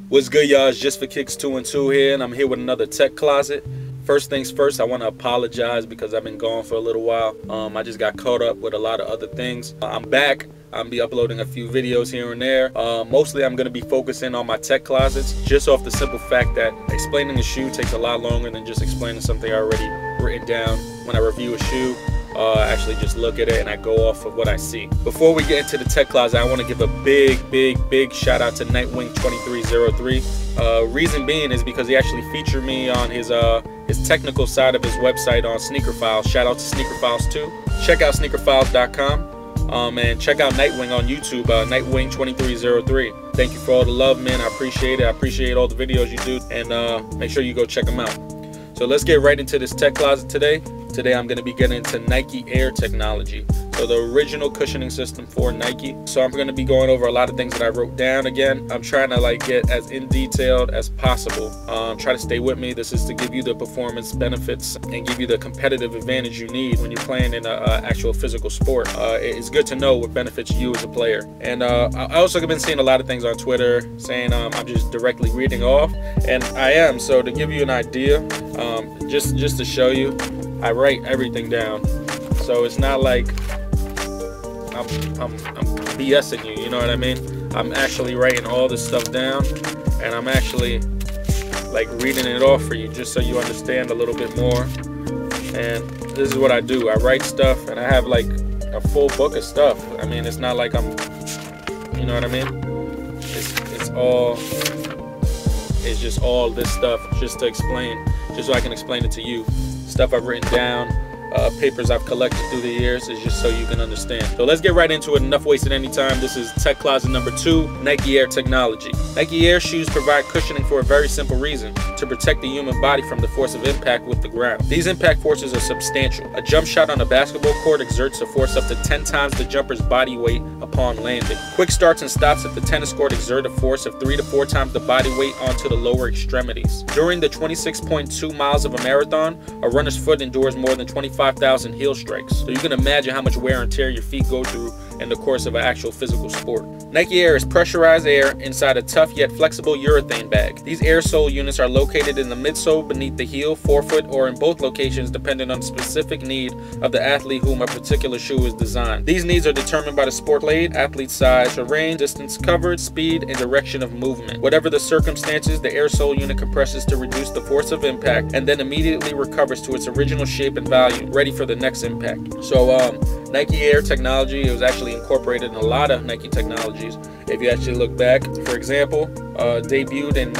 What's good, y'all? It's Just for Kicks 2 and 2 here, and I'm here with another tech closet. First things first, I want to apologize because I've been gone for a little while. I just got caught up with a lot of other things. I'm back. I'll be uploading a few videos here and there. Mostly I'm going to be focusing on my tech closets, just off the simple fact that explaining a shoe takes a lot longer than just explaining something I already written down. When I review a shoe, I actually just look at it and I go off of what I see. Before we get into the tech closet, I want to give a big shout out to Nightwing 2303. Reason being is because he actually featured me on his technical side of his website on Sneaker Files. Shout out to Sneaker Files too. Check out sneakerfiles.com and check out Nightwing on YouTube, Nightwing 2303. Thank you for all the love, man. I appreciate it. I appreciate all the videos you do, and make sure you go check them out. So let's get right into this tech closet today. Today I'm going to be getting into Nike Air technology. So the original cushioning system for Nike. So I'm going to be going over a lot of things that I wrote down. Again, I'm trying to get as in detailed as possible. Try to stay with me. This is to give you the performance benefits and give you the competitive advantage you need when you're playing in an actual physical sport. It's good to know what benefits you as a player. And I also have been seeing a lot of things on Twitter saying I'm just directly reading off, and I am. So to give you an idea, just to show you, I write everything down. So it's not like I'm BSing you, you know what I mean? I'm actually writing all this stuff down, and I'm actually reading it off for you just so you understand a little bit more. And this is what I do. I write stuff, and I have a full book of stuff. I mean, it's not like I'm, you know what I mean? It's just all this stuff just to explain, just so I can explain it to you. Stuff I've written down, papers I've collected through the years, is just so you can understand. So let's get right into it. Enough wasted any time. This is tech closet number 2, Nike Air technology. Nike Air shoes provide cushioning for a very simple reason: to protect the human body from the force of impact with the ground. These impact forces are substantial. A jump shot on a basketball court exerts a force up to 10 times the jumper's body weight upon landing. Quick starts and stops at the tennis court exert a force of 3 to 4 times the body weight onto the lower extremities. During the 26.2 miles of a marathon, a runner's foot endures more than 25,000 heel strikes. So you can imagine how much wear and tear your feet go through in the course of an actual physical sport. Nike Air is pressurized air inside a tough yet flexible urethane bag. These air sole units are located in the midsole, beneath the heel, forefoot, or in both locations depending on the specific need of the athlete whom a particular shoe is designed. These needs are determined by the sport laid, athlete size, terrain, distance covered, speed, and direction of movement. Whatever the circumstances, the air sole unit compresses to reduce the force of impact and then immediately recovers to its original shape and value, ready for the next impact. So Nike Air technology, it was actually incorporated in a lot of Nike technologies. If you actually look back, for example, debuted in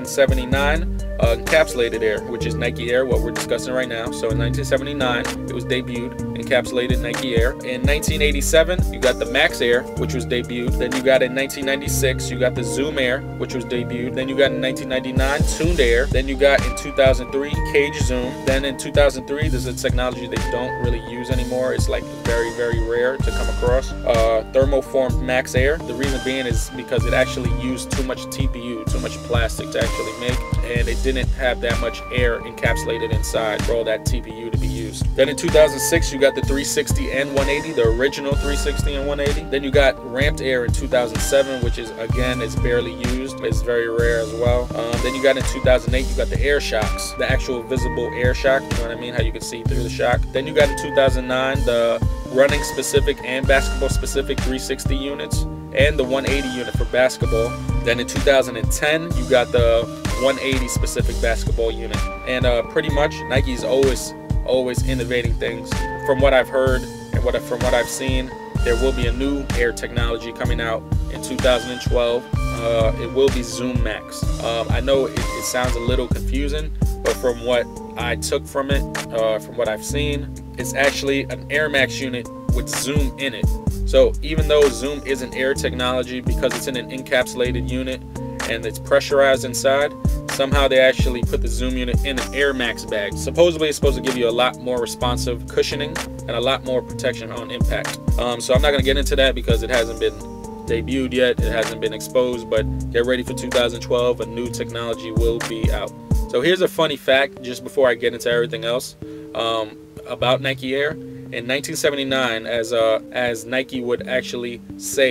1979, encapsulated air, which is Nike Air, what we're discussing right now. So in 1979, it was debuted, encapsulated Nike Air. In 1987, you got the Max Air, which was debuted. Then you got in 1996, you got the Zoom Air, which was debuted. Then you got in 1999, Tuned Air. Then you got in 2003, Cage Zoom. Then in 2003, this is a technology they don't really use anymore. It's very rare to come across. Thermoformed Max Air. The reason being is because it actually used too much TPU, too much plastic to actually make, and it didn't have that much air encapsulated inside for all that TPU to be used. Then in 2006, you got the 360 and 180, the original 360 and 180. Then you got Ramped Air in 2007, which is, again, it's barely used. It's very rare as well. Then you got in 2008, you got the Air Shocks, the actual visible air shock, you know what I mean, how you can see through the shock. Then you got in 2009, the running specific and basketball specific 360 units, and the 180 unit for basketball. Then in 2010, you got the 180 specific basketball unit. And pretty much Nike's always innovating things. From what I've heard and from what I've seen, there will be a new air technology coming out in 2012. It will be Zoom Max. I know it sounds a little confusing, but from what I took from it, from what I've seen, it's actually an Air Max unit with Zoom in it. So even though Zoom isn't air technology, because it's in an encapsulated unit and it's pressurized inside, somehow they actually put the Zoom unit in an Air Max bag. Supposedly it's supposed to give you a lot more responsive cushioning and a lot more protection on impact. So I'm not going to get into that because it hasn't been debuted yet, it hasn't been exposed, but get ready for 2012, a new technology will be out. So here's a funny fact, just before I get into everything else, about Nike Air. In 1979, as Nike would actually say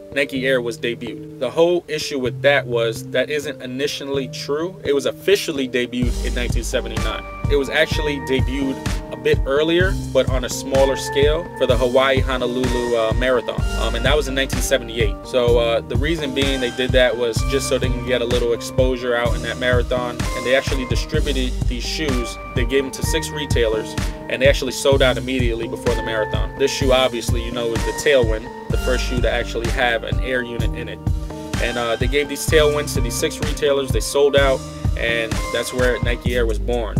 Nike Air was debuted. The whole issue with that was that isn't initially true. It was officially debuted in 1979. It was actually debuted a bit earlier, but on a smaller scale for the Hawaii-Honolulu Marathon. And that was in 1978. So the reason being they did that was just so they can get a little exposure out in that marathon. And they actually distributed these shoes. They gave them to 6 retailers, and they actually sold out immediately before the marathon. This shoe, obviously, you know, is the Tailwind, the first shoe to actually have an air unit in it. And they gave these Tailwinds to these 6 retailers. They sold out, and that's where Nike Air was born,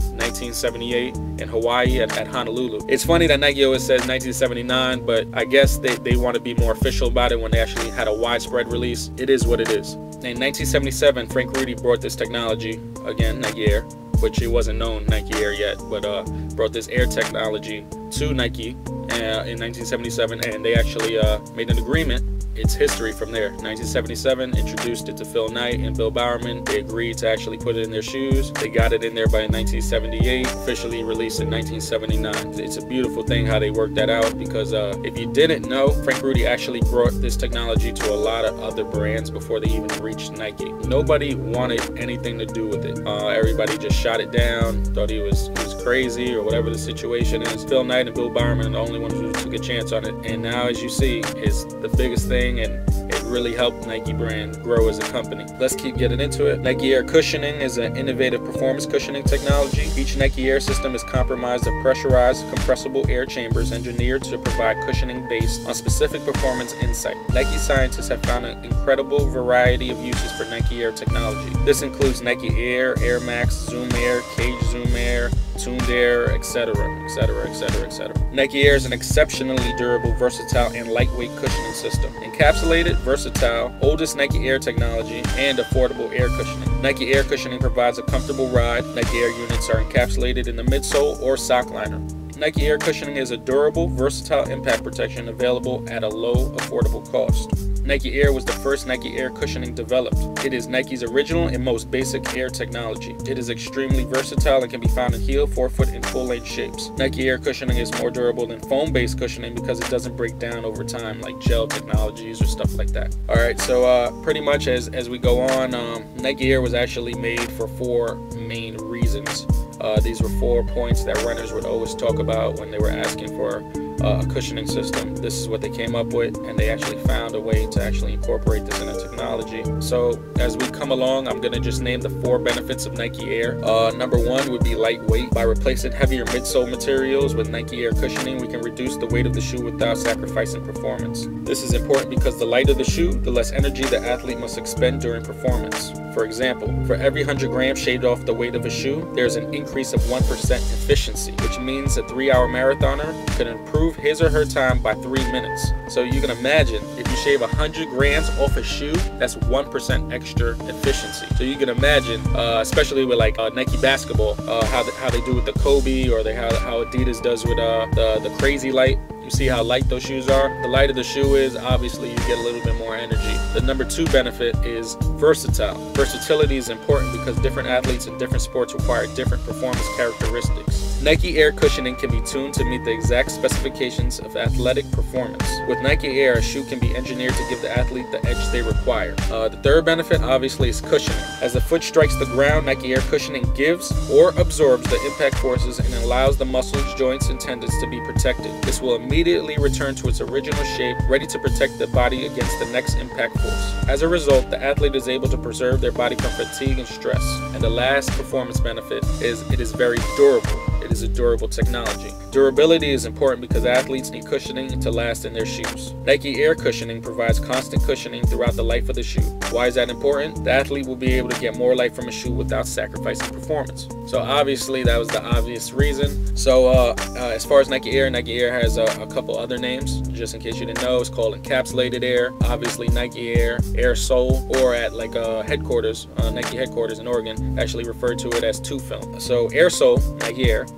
1978 in Hawaii at Honolulu. It's funny that Nike always says 1979, but I guess they want to be more official about it when they actually had a widespread release. It is what it is. In 1977, Frank Rudy brought this technology, again, Nike Air, which it wasn't known Nike Air yet, but brought this air technology to Nike in 1977, and they actually made an agreement. It's history from there. 1977, introduced it to Phil Knight and Bill Bowerman. They agreed to actually put it in their shoes. They got it in there by 1978, officially released in 1979. It's a beautiful thing how they worked that out, because if you didn't know, Frank Rudy actually brought this technology to a lot of other brands before they even reached Nike. Nobody wanted anything to do with it. Everybody just shot it down, thought he was crazy or whatever the situation is. Phil Knight and Bill Bowerman are the only ones who took a chance on it. And now, as you see, it's the biggest thing, and it really helped Nike brand grow as a company. Let's keep getting into it. Nike Air Cushioning is an innovative performance cushioning technology. Each Nike Air system is comprised of pressurized, compressible air chambers engineered to provide cushioning based on specific performance insight. Nike scientists have found an incredible variety of uses for Nike Air technology. This includes Nike Air, Air Max, Zoom Air, Cage Zoom Air, Tuned Air, etc., etc., etc., etc. Nike Air is an exceptionally durable, versatile, and lightweight cushioning system. Encapsulated, versatile, oldest Nike Air technology, and affordable air cushioning. Nike Air Cushioning provides a comfortable ride. Nike Air units are encapsulated in the midsole or sock liner. Nike Air Cushioning is a durable, versatile impact protection available at a low, affordable cost. Nike Air was the first Nike Air cushioning developed. It is Nike's original and most basic air technology. It is extremely versatile and can be found in heel, forefoot, and full-length shapes. Nike Air cushioning is more durable than foam-based cushioning because it doesn't break down over time like gel technologies or stuff like that. Alright, so pretty much as we go on, Nike Air was actually made for 4 main reasons. These were 4 points that runners would always talk about when they were asking for a cushioning system. This is what they came up with, and they actually found a way to actually incorporate this in a technology. So as we come along, I'm going to just name the 4 benefits of Nike Air. Number 1 would be lightweight. By replacing heavier midsole materials with Nike Air cushioning, we can reduce the weight of the shoe without sacrificing performance. This is important because the lighter the shoe, the less energy the athlete must expend during performance. For example, for every 100 grams shaved off the weight of a shoe, there's an increase of 1% efficiency, which means a 3-hour marathoner could improve his or her time by 3 minutes. So you can imagine, if you shave 100 grams off a shoe, that's 1% extra efficiency. So you can imagine, especially with like Nike basketball, how they do with the Kobe, or how Adidas does with the Crazy Light. You see how light those shoes are? The lighter the shoe is, obviously you get a little bit more energy. The number 2 benefit is versatile. Versatility is important because different athletes in different sports require different performance characteristics. Nike Air cushioning can be tuned to meet the exact specifications of athletic performance. With Nike Air, a shoe can be engineered to give the athlete the edge they require. The 3rd benefit, obviously, is cushioning. As the foot strikes the ground, Nike Air cushioning gives or absorbs the impact forces and allows the muscles, joints, and tendons to be protected. This will immediately return to its original shape, ready to protect the body against the next impact force. As a result, the athlete is able to preserve their body from fatigue and stress. And the last performance benefit is it is very durable. It is a durable technology. Durability is important because athletes need cushioning to last in their shoes. Nike Air cushioning provides constant cushioning throughout the life of the shoe. Why is that important? The athlete will be able to get more life from a shoe without sacrificing performance. So obviously that was the obvious reason. So as far as Nike Air has a couple other names, just in case you didn't know. It's called Encapsulated Air, obviously Nike Air, Air Sole, or at like headquarters, Nike headquarters in Oregon, actually referred to it as 2 film. So Air Sole, Nike Air,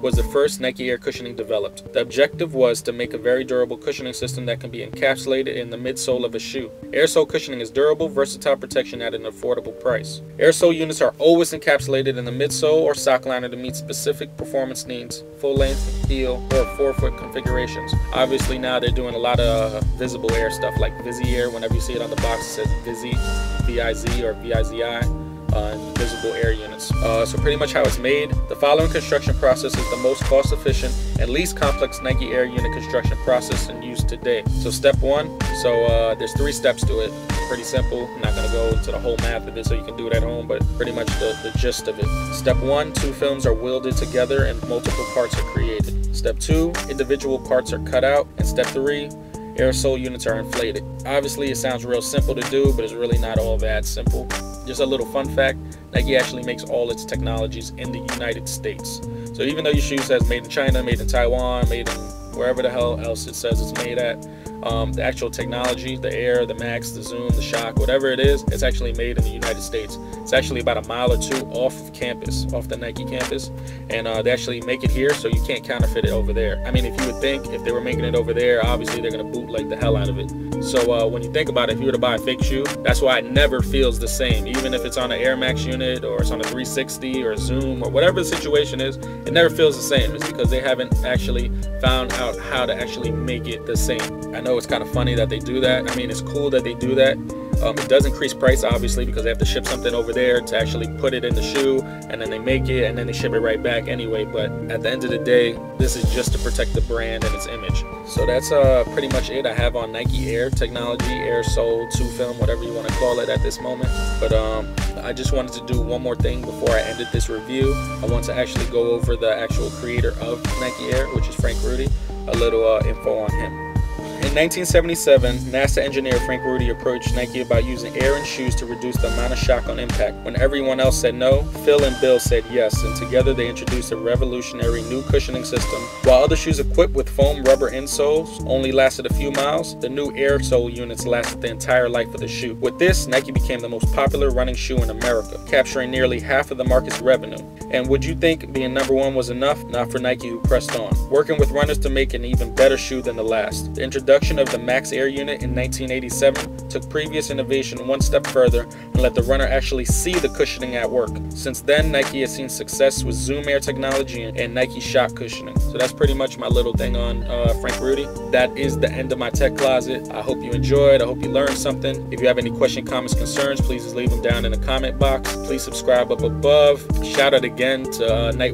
was the first Nike Air cushioning developed. The objective was to make a very durable cushioning system that can be encapsulated in the midsole of a shoe. Airsole cushioning is durable, versatile protection at an affordable price. Airsole units are always encapsulated in the midsole or sock liner to meet specific performance needs, full length, heel, or forefoot configurations. Obviously now they're doing a lot of visible air stuff like Visi Air. Whenever you see it on the box, it says Visi, V-I-Z or V-I-Z-I. Visible air units. So pretty much how it's made. The following construction process is the most cost efficient and least complex Nike Air unit construction process in use today. So step one, there's 3 steps to it. Pretty simple. I'm not going to go into the whole math of it so you can do it at home, but pretty much the gist of it. Step 1, 2 films are welded together and multiple parts are created. Step 2, individual parts are cut out. And step 3, airsole units are inflated. Obviously it sounds real simple to do, but it's really not all that simple. Just a little fun fact, Nike actually makes all its technologies in the United States. So even though your shoe says made in China, made in Taiwan, made in wherever the hell else it says it's made at, the actual technology, the Air, the Max, the Zoom, the Shock, whatever it is, it's actually made in the United States. It's actually about a mile or 2 off of campus, off the Nike campus, and they actually make it here, so you can't counterfeit it over there. I mean, if you would think if they were making it over there, obviously they're gonna bootleg the hell out of it. So when you think about it, if you were to buy a fake shoe, that's why it never feels the same. Even if it's on an Air Max unit or it's on a 360 or a Zoom or whatever the situation is, it never feels the same. It's because they haven't actually found out how to actually make it the same. I know it's kind of funny that they do that. I mean, it's cool that they do that. It does increase price, obviously, because they have to ship something over there to actually put it in the shoe, and then they make it, and then they ship it right back anyway. But at the end of the day, this is just to protect the brand and its image. So that's pretty much it I have on Nike Air technology, airsole, 2 film, whatever you want to call it at this moment. But I just wanted to do one more thing before I ended this review. I want to actually go over the actual creator of Nike Air, which is Frank Rudy, a little info on him. In 1977, NASA engineer Frank Rudy approached Nike about using air in shoes to reduce the amount of shock on impact. When everyone else said no, Phil and Bill said yes, and together they introduced a revolutionary new cushioning system. While other shoes equipped with foam rubber insoles only lasted a few miles, the new air sole units lasted the entire life of the shoe. With this, Nike became the most popular running shoe in America, capturing nearly half of the market's revenue. And would you think being #1 was enough? Not for Nike, who pressed on, working with runners to make an even better shoe than the last. The introduction of the Max Air unit in 1987 took previous innovation one step further and let the runner actually see the cushioning at work. Since then, Nike has seen success with Zoom Air technology and Nike Shock cushioning. So that's pretty much my little thing on Frank Rudy. That is the end of my tech closet. I hope you enjoyed. I hope you learned something. If you have any questions, comments, concerns, please just leave them down in the comment box. Please subscribe up above. Shout out again to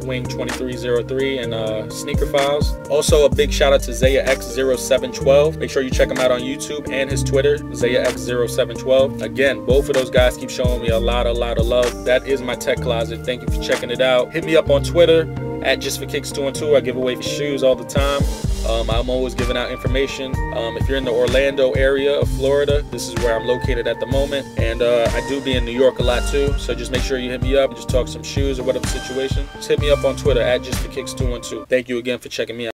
Nightwing2303 and Sneaker Files. Also, a big shout out to ZayaX0712. Make sure you check him out on YouTube and his Twitter, ZayaX0712. Again, both of those guys keep showing me a lot of love. That is my tech closet. Thank you for checking it out. Hit me up on Twitter at JustForKicks212. I give away shoes all the time. I'm always giving out information. If you're in the Orlando area of Florida, this is where I'm located at the moment. And I do be in New York a lot too. So just make sure you hit me up and just talk some shoes or whatever situation. Just hit me up on Twitter at JustForKicks212. Thank you again for checking me out.